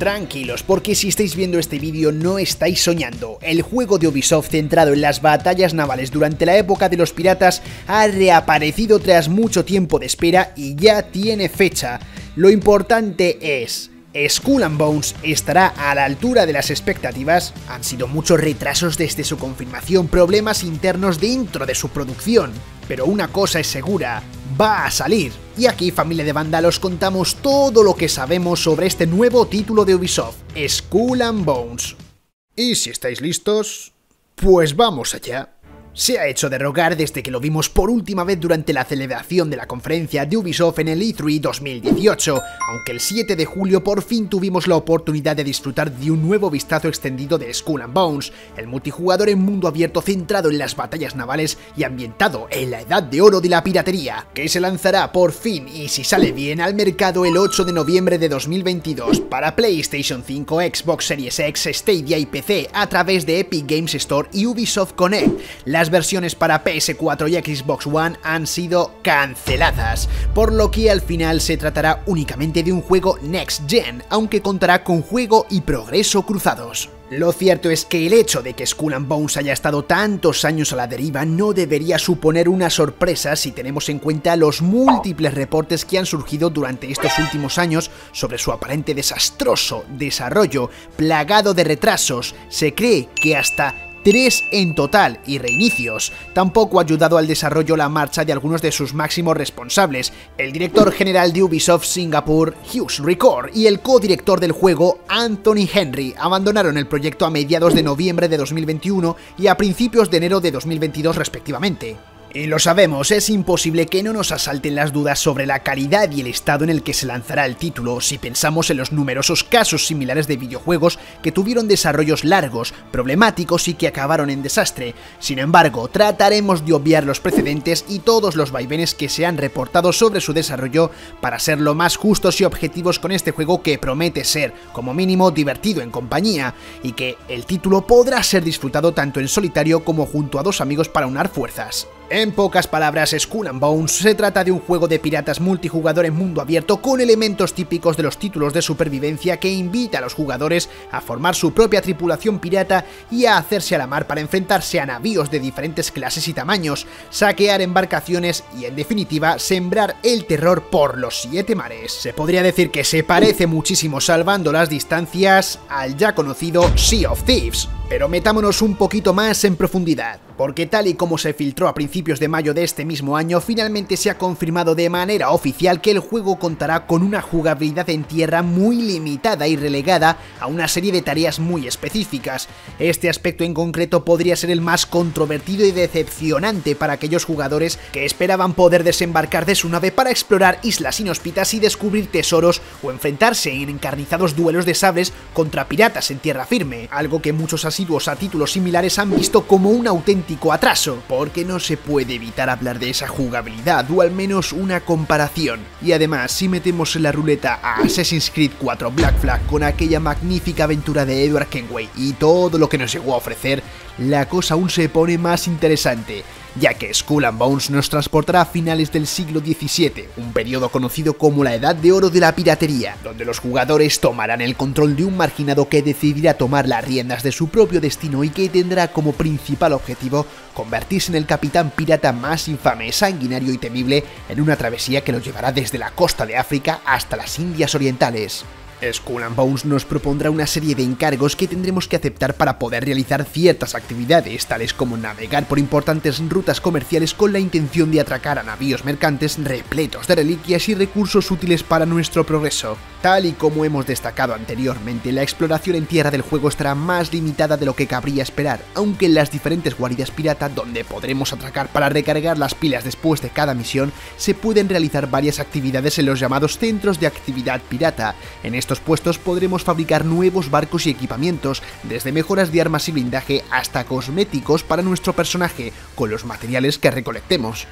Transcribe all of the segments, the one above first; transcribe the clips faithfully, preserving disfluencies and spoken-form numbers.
Tranquilos, porque si estáis viendo este vídeo no estáis soñando. El juego de Ubisoft centrado en las batallas navales durante la época de los piratas ha reaparecido tras mucho tiempo de espera y ya tiene fecha. Lo importante es... ¿Skull and Bones estará a la altura de las expectativas? Han sido muchos retrasos desde su confirmación, problemas internos dentro de su producción. Pero una cosa es segura, va a salir. Y aquí, familia de vándalos, contamos todo lo que sabemos sobre este nuevo título de Ubisoft, Skull and Bones. Y si estáis listos, pues vamos allá. Se ha hecho de rogar desde que lo vimos por última vez durante la celebración de la conferencia de Ubisoft en el E tres dos mil dieciocho, aunque el siete de julio por fin tuvimos la oportunidad de disfrutar de un nuevo vistazo extendido de Skull and Bones, el multijugador en mundo abierto centrado en las batallas navales y ambientado en la edad de oro de la piratería, que se lanzará por fin y si sale bien al mercado el ocho de noviembre de dos mil veintidós para PlayStation cinco, Xbox Series X, Stadia y P C a través de Epic Games Store y Ubisoft Connect. Las versiones para P S cuatro y Xbox One han sido canceladas, por lo que al final se tratará únicamente de un juego Next Gen, aunque contará con juego y progreso cruzados. Lo cierto es que el hecho de que Skull and Bones haya estado tantos años a la deriva no debería suponer una sorpresa si tenemos en cuenta los múltiples reportes que han surgido durante estos últimos años sobre su aparente desastroso desarrollo, plagado de retrasos. Se cree que hasta tres en total y reinicios. Tampoco ha ayudado al desarrollo la marcha de algunos de sus máximos responsables, el director general de Ubisoft Singapore, Hughes Record, y el codirector del juego, Anthony Henry, abandonaron el proyecto a mediados de noviembre de dos mil veintiuno y a principios de enero de dos mil veintidós respectivamente. Y lo sabemos, es imposible que no nos asalten las dudas sobre la calidad y el estado en el que se lanzará el título si pensamos en los numerosos casos similares de videojuegos que tuvieron desarrollos largos, problemáticos y que acabaron en desastre. Sin embargo, trataremos de obviar los precedentes y todos los vaivenes que se han reportado sobre su desarrollo para ser lo más justos y objetivos con este juego que promete ser, como mínimo, divertido en compañía, y que el título podrá ser disfrutado tanto en solitario como junto a dos amigos para unar fuerzas. En pocas palabras, Skull and Bones se trata de un juego de piratas multijugador en mundo abierto con elementos típicos de los títulos de supervivencia que invita a los jugadores a formar su propia tripulación pirata y a hacerse a la mar para enfrentarse a navíos de diferentes clases y tamaños, saquear embarcaciones y, en definitiva, sembrar el terror por los siete mares. Se podría decir que se parece muchísimo, salvando las distancias, al ya conocido Sea of Thieves. Pero metámonos un poquito más en profundidad, porque tal y como se filtró a principios de mayo de este mismo año, finalmente se ha confirmado de manera oficial que el juego contará con una jugabilidad en tierra muy limitada y relegada a una serie de tareas muy específicas. Este aspecto en concreto podría ser el más controvertido y decepcionante para aquellos jugadores que esperaban poder desembarcar de su nave para explorar islas inhóspitas y descubrir tesoros o enfrentarse en encarnizados duelos de sables contra piratas en tierra firme, algo que muchos asiduos a títulos similares han visto como un auténtico atraso, porque no se puede evitar hablar de esa jugabilidad o al menos una comparación. Y además, si metemos en la ruleta a Assassin's Creed cuatro Black Flag con aquella magnífica aventura de Edward Kenway y todo lo que nos llegó a ofrecer, la cosa aún se pone más interesante, ya que Skull and Bones nos transportará a finales del siglo diecisiete, un periodo conocido como la Edad de Oro de la piratería, donde los jugadores tomarán el control de un marginado que decidirá tomar las riendas de su propio destino y que tendrá como principal objetivo convertirse en el capitán pirata más infame, sanguinario y temible en una travesía que lo llevará desde la costa de África hasta las Indias Orientales. Skull and Bones nos propondrá una serie de encargos que tendremos que aceptar para poder realizar ciertas actividades, tales como navegar por importantes rutas comerciales con la intención de atracar a navíos mercantes repletos de reliquias y recursos útiles para nuestro progreso. Tal y como hemos destacado anteriormente, la exploración en tierra del juego estará más limitada de lo que cabría esperar, aunque en las diferentes guaridas pirata donde podremos atracar para recargar las pilas después de cada misión, se pueden realizar varias actividades en los llamados centros de actividad pirata. En estos puestos podremos fabricar nuevos barcos y equipamientos, desde mejoras de armas y blindaje hasta cosméticos para nuestro personaje, con los materiales que recolectemos.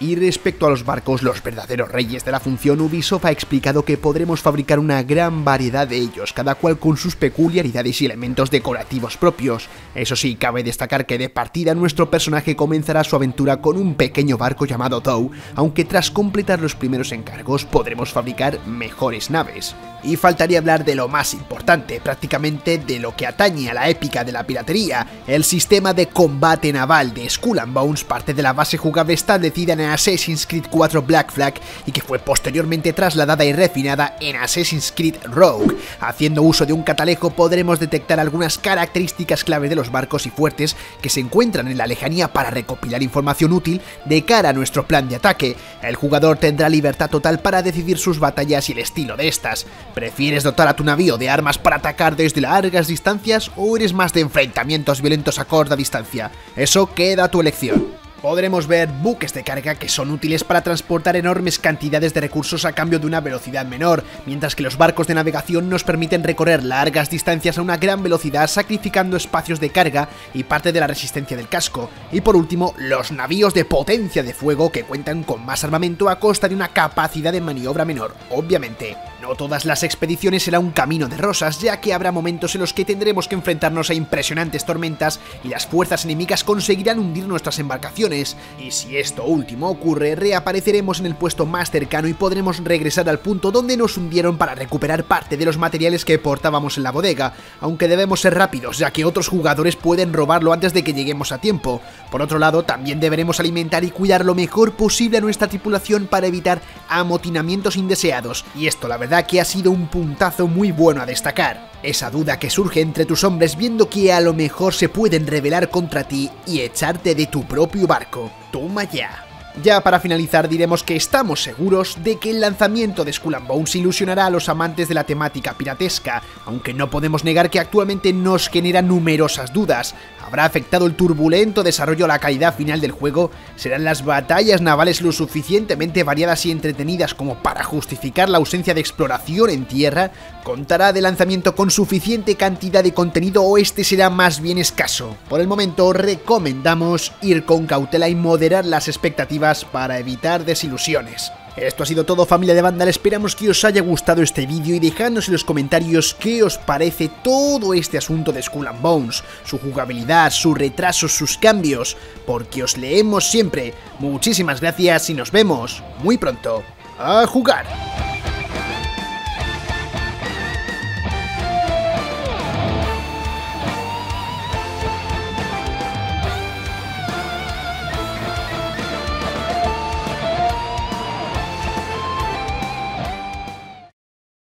Y respecto a los barcos, los verdaderos reyes de la función, Ubisoft ha explicado que podremos fabricar una gran variedad de ellos, cada cual con sus peculiaridades y elementos decorativos propios. Eso sí, cabe destacar que de partida nuestro personaje comenzará su aventura con un pequeño barco llamado Tow, aunque tras completar los primeros encargos podremos fabricar mejores naves. Y faltaría hablar de lo más importante, prácticamente de lo que atañe a la épica de la piratería. El sistema de combate naval de Skull and Bones parte de la base jugable establecida en Assassin's Creed cuatro Black Flag y que fue posteriormente trasladada y refinada en Assassin's Creed Rogue. Haciendo uso de un catalejo podremos detectar algunas características clave de los barcos y fuertes que se encuentran en la lejanía para recopilar información útil de cara a nuestro plan de ataque. El jugador tendrá libertad total para decidir sus batallas y el estilo de estas. ¿Prefieres dotar a tu navío de armas para atacar desde largas distancias o eres más de enfrentamientos violentos a corta distancia? Eso queda a tu elección. Podremos ver buques de carga que son útiles para transportar enormes cantidades de recursos a cambio de una velocidad menor, mientras que los barcos de navegación nos permiten recorrer largas distancias a una gran velocidad sacrificando espacios de carga y parte de la resistencia del casco. Y por último, los navíos de potencia de fuego que cuentan con más armamento a costa de una capacidad de maniobra menor, obviamente. No todas las expediciones serán un camino de rosas, ya que habrá momentos en los que tendremos que enfrentarnos a impresionantes tormentas y las fuerzas enemigas conseguirán hundir nuestras embarcaciones. Y si esto último ocurre, reapareceremos en el puesto más cercano y podremos regresar al punto donde nos hundieron para recuperar parte de los materiales que portábamos en la bodega, aunque debemos ser rápidos, ya que otros jugadores pueden robarlo antes de que lleguemos a tiempo. Por otro lado, también deberemos alimentar y cuidar lo mejor posible a nuestra tripulación para evitar amotinamientos indeseados, y esto la verdad que ha sido un puntazo muy bueno a destacar. Esa duda que surge entre tus hombres viendo que a lo mejor se pueden rebelar contra ti y echarte de tu propio barco. Toma ya. Ya para finalizar diremos que estamos seguros de que el lanzamiento de Skull and Bones ilusionará a los amantes de la temática piratesca, aunque no podemos negar que actualmente nos genera numerosas dudas. ¿Habrá afectado el turbulento desarrollo a la calidad final del juego? ¿Serán las batallas navales lo suficientemente variadas y entretenidas como para justificar la ausencia de exploración en tierra? ¿Contará de lanzamiento con suficiente cantidad de contenido o este será más bien escaso? Por el momento recomendamos ir con cautela y moderar las expectativas para evitar desilusiones. Esto ha sido todo, familia de Vandal, esperamos que os haya gustado este vídeo y dejadnos en los comentarios qué os parece todo este asunto de Skull and Bones, su jugabilidad, sus retrasos, sus cambios, porque os leemos siempre. Muchísimas gracias y nos vemos muy pronto. ¡A jugar!